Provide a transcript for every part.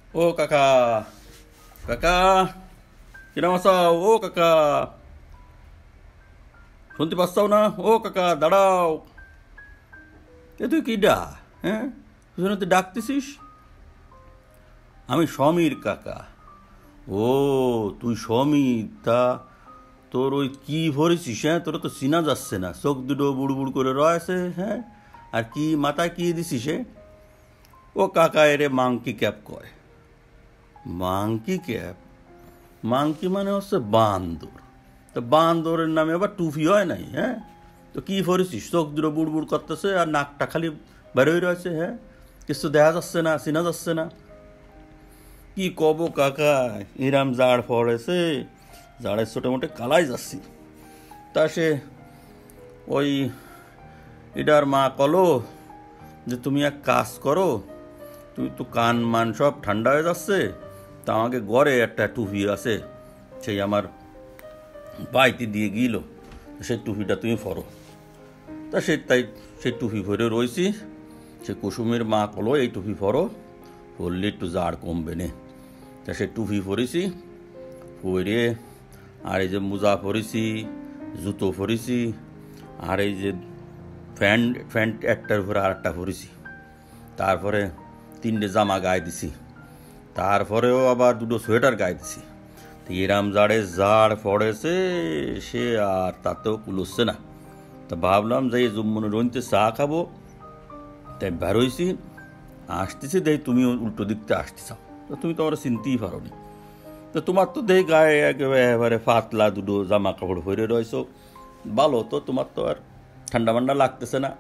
ও কাকা, কাকা, কিরম আছো? ও কাকা, শুনতে পাচ্ছাও না? ও কাকা, দাঁড়াও। তুই কি ডা? হ্যাঁ, তুই তুই ডাকতেছিস? আমি সমীর কাকা। ও, তুই সমীর? তা তোর ওই কি ভরেছিস? হ্যাঁ, তোর তো চিনা যাচ্ছে না, চোখ দুটো বুড় বুড় করে রয়েছে। হ্যাঁ, আর কি মাথায় কি দিছিস? ও কাকা, এরে মাংকি ক্যাপ কয়। Monkey cap? মাংকি মানে হচ্ছে বান্দর। তো বান্দরের নামে আবার টুপি হয় নাই? হ্যাঁ, তো কি পরেছিস? চোখ দুটো বুড় বুড় করতেছে আর নাকটা খালি বেরোয় রয়েছে। হ্যাঁ, কিছু দেখা যাচ্ছে না, চেনা যাচ্ছে না। কি কব কাকা, এরাম জাড় পড়েছে, জাড়ের ছোটো মোটে কালাই যাচ্ছি। তা সে ওই এটার মা কলো যে তুমি এক কাজ করো, তুমি তো কান মান সব ঠান্ডা হয়ে যাচ্ছে, তা আমাকে ঘরে একটা টুপি আছে, সেই আমার বাইতে দিয়ে গিল, সেই টুপিটা তুমি পরো। তা তাই সেই টুপি পরে রয়েছি। সে কুসুমের মা কলো এই টুপি পরো, পরলে একটু জাড় কমবে নে। তা সে টুপি পরেছি, পরে আর এই যে মোজা পরেছি, জুতো পরেছি, আর এই যে প্যান্ট প্যান্ট একটার উপরে আর একটা পরেছি। তারপরে 3টে জামা গায়ে দিছি, তারপরেও আবার 2টো সোয়েটার গায়ে দিছি। এরাম জাড়ে জাড় পড়েছে, সে আর তাতেও কুলোচ্ছে না। তা ভাবলাম যে এই জুম্মনের রইতে চা খাবো, তাই বেরোইছি। আসতেছি দেই তুমি উল্টো দিকতে আসতেছাও, তো তুমি তো আমরা চিনতেই পারো নি। তো তোমার তো দেই গায়ে একেবারে পাতলা 2টো জামা কাপড় পরে রয়েছো, ভালো তো, তোমার তো আর ঠান্ডা মান্ডা লাগতেছে না।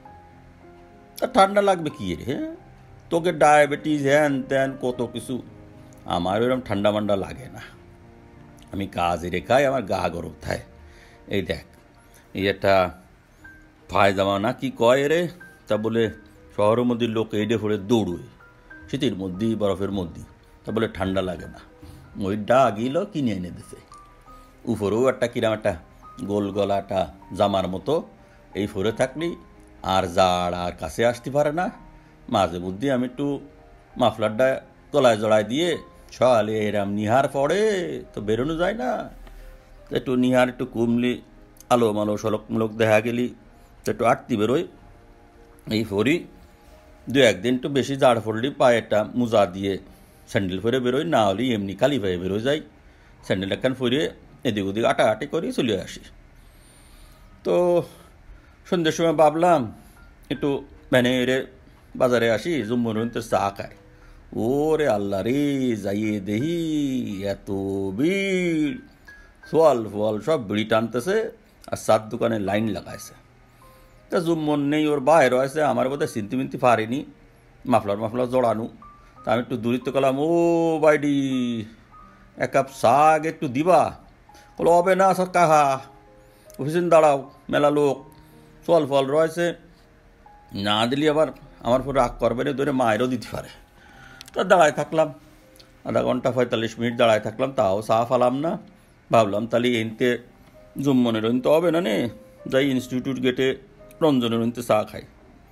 তা ঠান্ডা লাগবে কি রে? হ্যাঁ, তোকে ডায়াবেটিস হ্যান ত্যান কত কিছু, আমার এরকম ঠান্ডা মান্ডা লাগে না। আমি কাজে রেখাই, আমার গা গরম থাকে। এই দেখ, এই একটা পায়জামা না কি কয় রে, তা বলে শহরের মধ্যে লোক এইডে ফোড়ে দৌড়োয় শীতের মধ্যেই, বরফের মধ্যেই, তা বলে ঠান্ডা লাগে না। ওই ডা গিল কিনে এনে দিছে। উপরেও একটা কিরাম একটা গোল গলা একটা জামার মতো, এই ফোরে থাকলি আর জাড় আর কাছে আসতে পারে না। মাঝে বুদ্ধি আমি একটু মাফলারটা গলায় জড়ায় দিয়ে সকালে এরাম নিহার পড়ে, তো বেরোনো যায় না। একটু নিহার একটু কমলি, আলো মালো সড়ক মূলক দেখা গেলি, তো একটু আটতি বেরোয়। এই ফরি 2-1 দিন একটু বেশি জাড় পড়লি পায়ে একটা মোজা দিয়ে স্যান্ডেল ফরে বেরোয়, না হলে এমনি খালি পায়ে বেরোয় যাই। স্যান্ডেল একখান ফরিয়ে এদিক ওদিক আটাআটি করে চলে আসি। তো সন্ধ্যের সময় ভাবলাম একটু ভ্যানে বাজারে আসি, জুম্মনতে চা খাই। ওরে আল্লাহ রে, যাইয়ে দেহি এত ভিড়, সোয়াল ফোয়াল সব বিড়ি টানতেছে আর চার দোকানে লাইন লাগাইছে। তা জুম্মন নেই, ওর বাইরে আছে, আমার বোধহয় চিনতে মিনতে পারিনি, মাফলার জড়ানো। তা আমি একটু দূরিত্ব করলাম, ও বাইডি, 1 কাপ চা আগে একটু দিবা? বলো হবে না সব কাহা, অফিসিন দাঁড়াও, মেলা লোক, সোয়াল ফল রয়েছে, না দিলি আবার আমার পরে রাগ করবে না, ধরে মায়েরও দিতে পারে। তা দাঁড়ায় থাকলাম, আধা ঘন্টা 45 মিনিট দাঁড়ায় থাকলাম, তাও চা ফালাম না। ভাবলাম তাহলে এনতে জুম্মনের তো হবে না নে, যাই ইনস্টিটিউট গেটে রঞ্জনের চা খাই।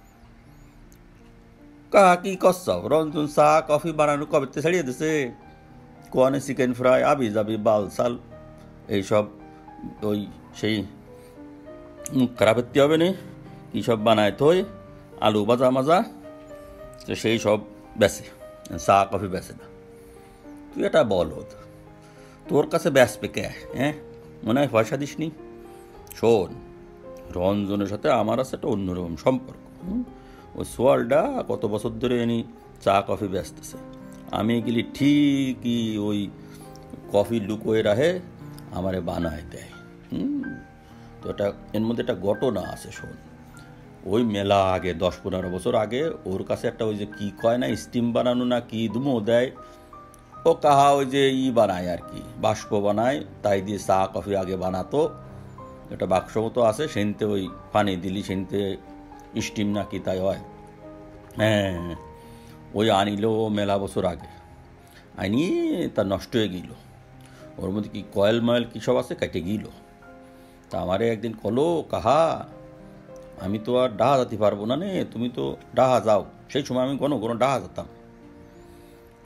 কাহা কি করছাও? রঞ্জন চা কফি বানানো কবেতে ছাড়িয়ে দিছে, কোয়ানে চিকেন ফ্রাই আবি যাবি বাল সাল এইসব, ওই সেই মুখ খারাপ হতে হবে না, কী সব বানায় থই, আলু ভাজা মাজা, তো সেই সব বেচে, চা কফি বেচে না। তুই এটা বল, তোর কাছে বেচবে কে? হ্যাঁ, মনে হয় পয়সা দিস নি। শোন, রঞ্জনের সাথে আমার আছে একটা অন্যরকম সম্পর্ক। ওই সোয়ালটা কত বছর ধরে এনি চা কফি বেচতেছে, আমি গেলি ঠিকই ওই কফি লুকোয় রাখে, আমারে বানায় দেয়। তো এটা এর মধ্যে একটা ঘটনা আছে, শোন। ওই মেলা আগে 10-15 বছর আগে ওর কাছে একটা ওই যে কী কয় না, স্টিম বানানো না কি দুমো দেয়, ও কাহা ওই যে বানায় আর কি, বাষ্প বানায়, তাই দিয়ে চা কফি আগে বানাতো। একটা বাক্স মতো আছে, সেনতে ওই পানি দিলি সেনতে স্টিম না কি তাই হয়। হ্যাঁ, ওই আনিল মেলা বছর আগে, আইনি তা নষ্ট হয়ে গেল। ওর মধ্যে কি কয়েল ময়েল কী সব আছে, কেটে গেল। তা আমারে একদিন কলো, কাহা আমি তো আর ডাহা যেতে পারবো না নে, তুমি তো ডাহা যাও। সেই সময় আমি কোনো ডাহা যেতাম। তা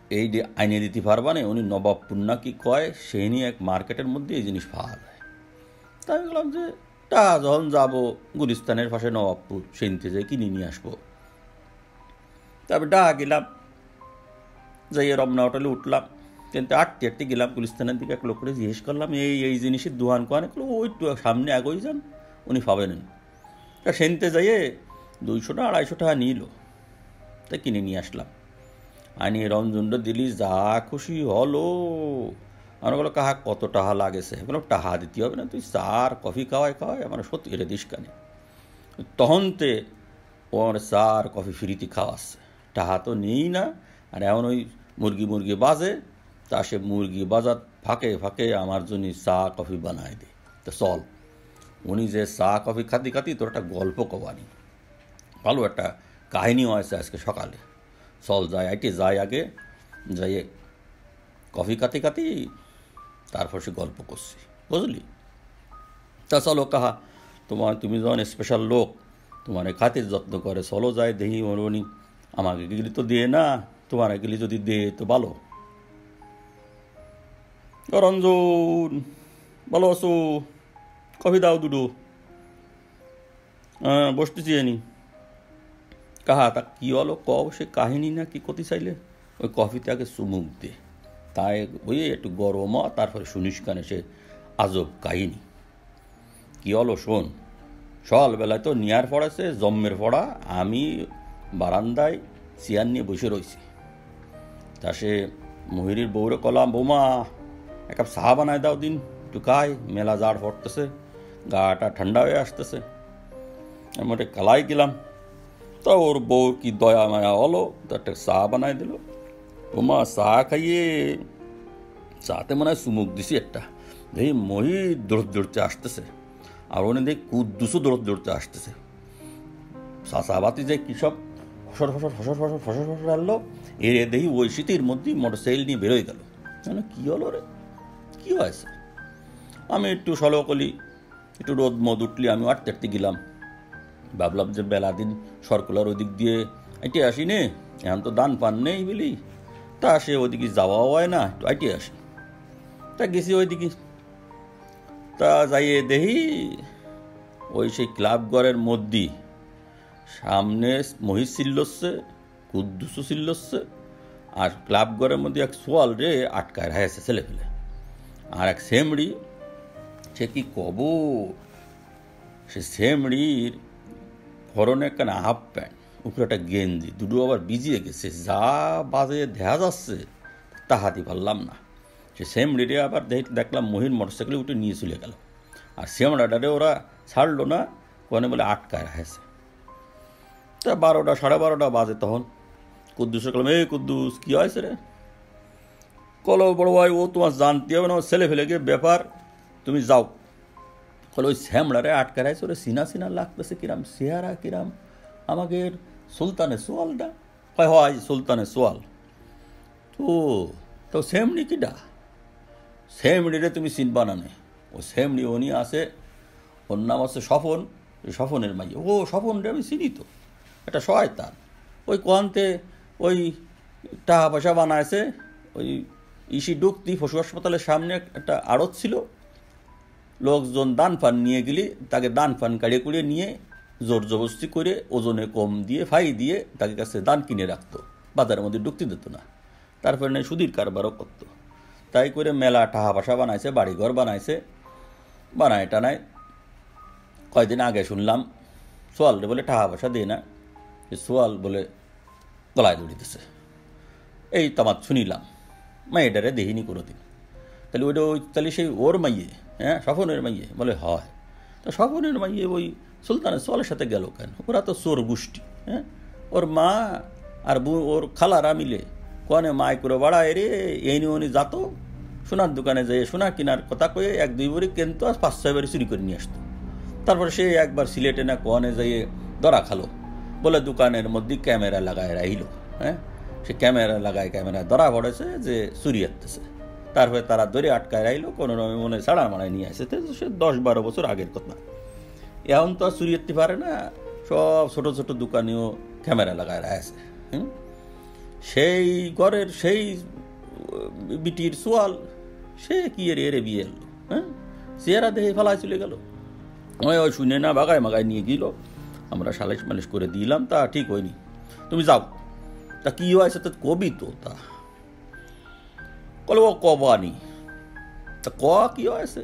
এই যে আইনে দিতে পারবা না, উনি নবাবপুর না কি কয়, সেই নিয়ে এক মার্কেটের মধ্যে এই জিনিস পাওয়া যায়। তাই আমি বললাম যে টাকা যখন যাবো গুলিস্তানের পাশে নবাবপুর, সেনতে যাই কিনে নিয়ে আসবো। তারপর গেলাম, যাই রমনা হোটেলে উঠলাম, কিন্তু আটতে আটতে গেলাম গুলিস্তানের দিকে। এক লোক করে জিজ্ঞেস করলাম এই জিনিসের দোকান কোয়ানে, ওই একটু সামনে আগোই যান, উনি পাবেন। তা সেনতে যাইয়ে 200 না 250 টাকা নিল, তাই কিনে নিয়ে আসলাম। আনিয়ে রঞ্জনটা দিলি, যা খুশি হলো। আমার বলো কাহা কত টাকা লাগেছে, বলো টাকা দিতে হবে না, তুই চার কফি খাওয়াই আমার সত্যি এটা দিস কানে। তখনতে ও আমার চার কফি ফ্রিতে খাওয়াচ্ছে, টাকা তো নেই না। আর এমন ওই মুরগি বাজে, তা সে মুরগি বাজার ফাঁকে ফাঁকে আমার জন্য চা কফি বানায় দে। তো চল, উনি যে চা কফি খাতি তোর একটা গল্প কবানি, ভালো একটা কাহিনীও আছে আজকে সকালে। চল যাই আগে যাইয়ে কফি খাতি তারপর সে গল্প করছি, বুঝলি। তা চলো কাহা, তুমি যখন স্পেশাল লোক, তোমার খাতির যত্ন করে, চলো যাই দেখি। উনি আমাকে গেলি তো দিয়ে না, তোমার গেলি যদি দে তো ভালো। রঞ্জন ভালো আছো, কফি দাও দুটো। হ্যাঁ বসতেছি এনি। কাহা তা কী হলো কও, সে কাহিনী না কি করতে চাইলে? ওই কফিতে আগে চুমুক দে, তাই ওই একটু গরম হয়, তারপরে শুনিস কানে সে আজব কাহিনী। কী হলো শোন। সকালবেলায় তো নিয়ার পড়াছে জম্মের পড়া, আমি বারান্দায় চেয়ার নিয়ে বসে রয়েছি। তা সে মহিরির বউরে কলাম, বৌমা এক কাপ চা বানায় দাও দিন, একটু খাই, মেলা জাড় পড়তেছে, গাটা ঠান্ডা হয়ে আসতেছে। আমি একটা কালাই গেলাম, তা ওর বউর কি দয়া মায়া হলো, তো একটা চা বানায় দিল। বৌমা চা খাইয়ে চাতে মনে হয় চুমুক দিছি একটা, দেখি মহি দৌড়তে আসতেছে, আর উনি দেখি কুদ্দুসও দৌড়তে আসতেছে। চাষাবাতি যে কী সব ফসর আনলো, এর দেখি ওই শীতের মধ্যেই মোটরসাইকেল নিয়ে বেরোয় গেল। কী হলো রে, কী হয়েছে? আমি একটু সলকলি, একটু রোদ মদ উঠলি, আমি আটতে গেলাম। ভাবলাম যে বেলা দিন সরকুলার ওই দিক দিয়ে আইটে আসি নে, এখন তো দান পান নেই বলি, তা সে ওইদিকে যাওয়াও হয় না, একটু আইটে আসি। তা গেছি ওইদিকে, তা যাইয়ে দেখি ওই সেই ক্লাব ঘরের মধ্যে সামনে মহিষ চিল্লচ্ছে, কুদ্দুসও চিল্লচ্ছে, আর ক্লাব ঘরের মধ্যে এক সোয়াল রে আটকায় রাখছে ছেলে ফেলে। আর এক সেমড়ি, সে কি কব, সে সেমড়ির ফরনে একখানা হাফ প্যান্ট, উপরে একটা গেঞ্জি, দুটো আবার ভিজিয়ে গেছে, যা বাজে দেখা যাচ্ছে তাহাতি পারলাম না। সে সেমড়িরে আবার দেখলাম মহির মোটরসাইকেলে উঠে নিয়ে চলে গেল, আর সেমড়াটারে ওরা ছাড়লো না, কোনে বলে আটকায় রাখছে। তা 12টা 12:30 বাজে তখন কুদ্দুসে কলম, এই কুদ্দুস কী হয়েছে রে? কলো বড় ভাই, ও তোমার জানতে হবে না, ছেলে ফেলে গিয়ে ব্যাপার, তুমি যাও। কলো ওই শ্যামড়ারে আটকা রাখছে, ওরে সিনা লাগতেছে, কিরাম চেহারা, কিরাম আমাকে সুলতানের সোয়ালটা হয় সুলতানের সোয়াল। তো সেমনি কিডা? সেমড়িরে তুমি চিনবা না নে, ও সেমড়ি উনি আছে, ওর নাম আছে স্বপন, স্বপনের মাইয়ে। ও স্বপন রে আমি চিনি তো, একটা শয়তান, ওই কোয়ান্তে ওই টাকা পয়সা বানাইছে। ওই ইসি ডুক্তি পশু হাসপাতালের সামনে একটা আড়ত ছিল, লোকজন দান ফান নিয়ে গেলি, তাকে দান ফান কাড়িয়ে কুড়িয়ে নিয়ে জোর জবরদস্তি করে ওজনে কম দিয়ে ফাই দিয়ে তাকে কাছে দান কিনে রাখতো, বাজারের মধ্যে ঢুকতে দিত না। তারপরে নেই সুদীর কারবারও করতো। তাই করে মেলা টাকা পয়সা বানাইছে, বাড়িঘর বানাইছে, বানায় টানায়। কয়দিন আগে শুনলাম সোয়াল রে বলে টাকা পয়সা দিয়ে না, সোয়াল বলে গলায় দৌড়িতেছে। এই তামাত শুনিলাম, মাইয়েটারে দেখিনি কোনোদিন। তাহলে সেই ওর মাইয়ে, হ্যাঁ স্বপনের মাইয়ে? বলে হয়। তো স্বপনের মাইয়ে ওই সুলতানের সোয়ালের সাথে গেল কেন? ওরা তো চোর গোষ্ঠী। হ্যাঁ, ওর মা আর ওর খালারা মিলে কনে মায় করে বাড়ায় রে, এই নিয়ে উনি যাতো সোনার দোকানে যেয়ে সোনা কেনার কথা কয়ে 1-2 বড়ি কিনতো, আর 5-6 বাড়ি চুরি করে নিয়ে আসতো। তারপরে সে একবার সিলেটে না কনে যেয়ে ধরা খালো, বলে দোকানের মধ্যে ক্যামেরা লাগায় রাইল। হ্যাঁ, সে ক্যামেরা ধরা পড়েছে যে চুরি আসতেছে। তারপরে তারা ধরে আটকায় রাইলো, কোনো মনে ছাড়া মারায় নিয়ে আসে। সে 10-12 বছর আগের কথা। এখন তো আর চুরি করতে পারে না, সব ছোট ছোট দোকানেও ক্যামেরা লাগায় রাখছে। সেই ঘরের সেই বিটির সোয়াল, সে কি এরে বিয়ে এলো, হ্যাঁ, চেহারা দেখে ফেলায় চলে গেল। ওই শুনে না বাগায় মাগায় নিয়ে গেল, আমরা সালিশ মালিশ করে দিলাম, তা ঠিক হয়নি, তুমি যাও। তা কি হয়েছে তো কবি তো, তা কল ও কবানি, তা ক কি হয়েছে?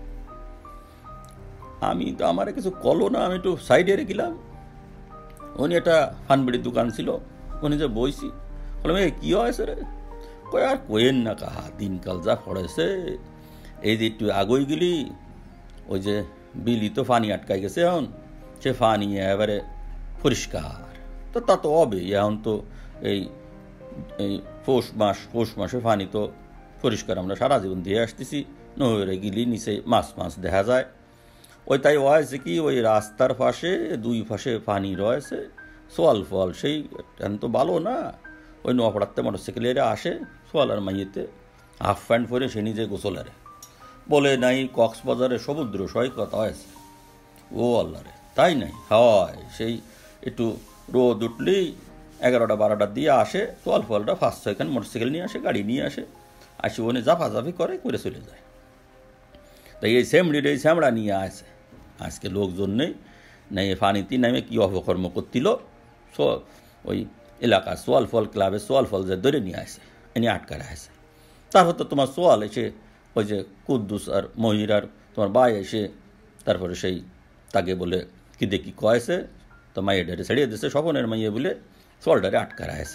আমি তো আমার কিছু কলো না, আমি একটু সাইডে গেলাম, উনি একটা ফানবিড়ির দোকান ছিল, উনি যে বইছি, বললাম এ কী হয়েছে রে? কয় আর কোয়েন না কাহা, দিনকাল যা পড়েছে, এই যে একটু আগই গেলি ওই যে বিলি তো ফানি আটকাই গেছে, এখন সে ফানি এবারে পরিষ্কার, তো তা তো হবে, এখন তো এই এই পৌষ মাসে ফানি তো পরিষ্কার, আমরা সারা জীবন দিয়ে আসতেছি, নহরে গিলি নিচে মাছ মাছ দেখা যায়। ওই তাই হয়েছে কি, ওই রাস্তার পাশে দুই পাশে পানি রয়েছে, সোয়াল ফল সেই এখন তো ভালো না, ওই নোয়াপাড়াতে মোটরসাইকেলেরা আসে সোয়ালার মাইয়েতে হাফ প্যান্ট পরে সে নিজে গোসলারে বলে নাই কক্সবাজারে সমুদ্র সৈকত হয়েছে। ও আল্লাহ রে, তাই নাই হয়, সেই একটু রোদ উঠলেই 11টা 12টা দিয়ে আসে, সোয়াল ফলটা 5-6খান মোটরসাইকেল নিয়ে আসে, গাড়ি নিয়ে আসে ওনে জাফাজাফি করে চলে যায়। তাই এই শ্যামড়ির এই শ্যামড়া নিয়ে আসে, আজকে লোকজন নেই, নাই ফানিতি নামে কি অপকর্ম করছিল, ওই এলাকার সোয়াল ফল ক্লাবে সোয়াল ফল যে ধরে নিয়ে আসে, এনে আটকা আসে। তারপর তো তোমার সোয়াল এসে ওই যে কুদ্দুস আর মহিরার তোমার ভাই এসে তারপরে সেই তাকে বলে কি দেখি কয়েছে, তো মাইয়ে ডারে ছেড়িয়ে দিয়েছে, স্বপনের মাইয়ে বলে সোয়ালডারে আটকা আছে।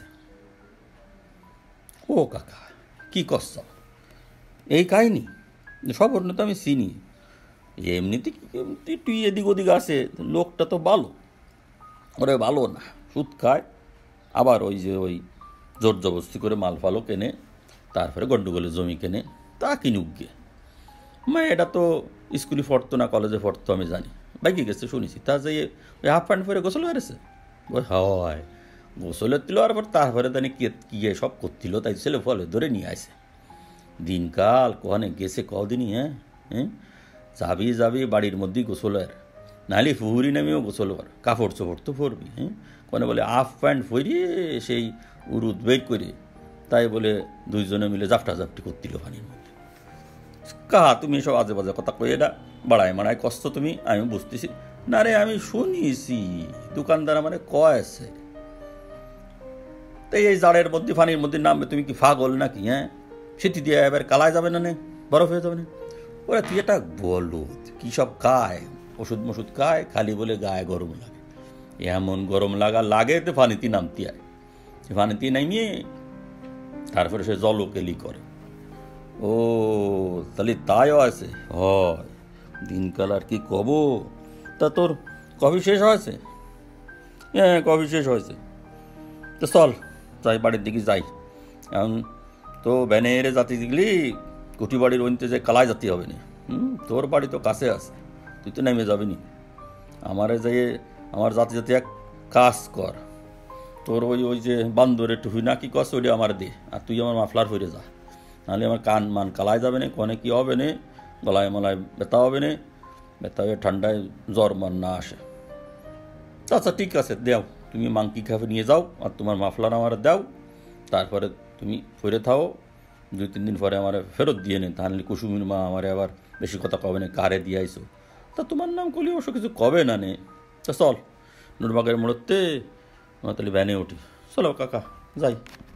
ও কাকা কি কষ্ট এই কাহিনি, স্বপন তো আমি চিনি, এমনিতে একটু এদিক ওদিক আছে, লোকটা তো ভালো, ওরে ভালো না, সুদ খায়, আবার ওই যে ওই জোর জবস্তি করে মাল ফালও কেনে, তারপরে গন্ডগোলের জমি কেনে, তা কিনুক গে। এটা তো স্কুলে পড়তো না, কলেজে পড়তো আমি জানি, বাইকে গেছে শুনেছি, তা যে ওই হাফ প্যান্ট পরে গোসল হয়েছে, হয় গোসলের দিল, আর তারপরে তাই কি সব করছিল, তাই ছেলে ফলে ধরে নিয়ে আসে। দিনকাল কোহানে গেছে কদিনই, হ্যাঁ যাবি বাড়ির মধ্যেই গোসলের, নাহলে ফুহুরি নামেও গোসল কর, কাপড় চোপড় তো পরবি, হ্যাঁ কোনে বলে হাফ প্যান্ট পরিয়ে সেই উরুদ বের করে, তাই বলে দুইজনে মিলে জাপটি করছিল পানির মধ্যে। কাহা তুমি এসব আজে বাজে কথা কই, এটা বাড়ায় মারায় কষ্ট তুমি, আমি বুঝতেছি না রে, আমি শুনিছি দোকানদার আমার কয়েছে। তাই এই জাড়ের মধ্যে পানির মধ্যে নামবে, তুমি কি পাগল নাকি? হ্যাঁ সেটি দিয়ে এবার কালায় যাবে না, বরফ হয়ে যাবে না? ওরা তুই এটা বলো কী সব খায়, ওষুধ মষুধ খায়, খালি বলে গায়ে গরম লাগে, এমন গরম লাগে তো পানিতে নামতে হয়, পানিতে নামিয়ে তারপরে সে জলকেলি করে। ও তাহলে তাইও আছে, হয় দিনকাল আর কি কব। তা তোর কফি শেষ হয়েছে? হ্যাঁ কফি শেষ হয়েছে, তো চল যাই, বাড়ির দিকে যাই। এখন তো ব্যানের জাতি দেখলি কুটি বাড়ির ওইতে যে কালায় জাতি হবে না, তোর বাড়ি তো কাছে আছে, তুই তো নেমে যাবি নি, আমারে যাই আমার জাতি জাতি এক কাজ কর, তোর ওই যে বান্দরে টুফি না কি কস ওইটা আমার দে, আর তুই আমার মাফলার ফিরে যা, নাহলে আমার কান মান কালায় যাবে না, কনে কি হবে না, গলায় মলায় ব্যথা হবে না, ব্যথা হয়ে ঠান্ডায় জ্বর মান না আসে। আচ্ছা ঠিক আছে, দেও তুমি মাংকি খাফে নিয়ে যাও, আর তোমার মাফলার আমার দাও, তারপরে তুমি ফিরে থাও, 2-3 দিন পরে আমার ফেরত দিয়ে নেন, তাহলে কুসুমির মা আমার আবার বেশি কথা কবে না, কারে দিয়ে আইসো, তা তোমার নাম করলে অবশ্য কিছু কবে না নে। তা চল নুরবাগের মোড়তে তাহলে ভ্যানে উঠি, চলো কাকা যাই।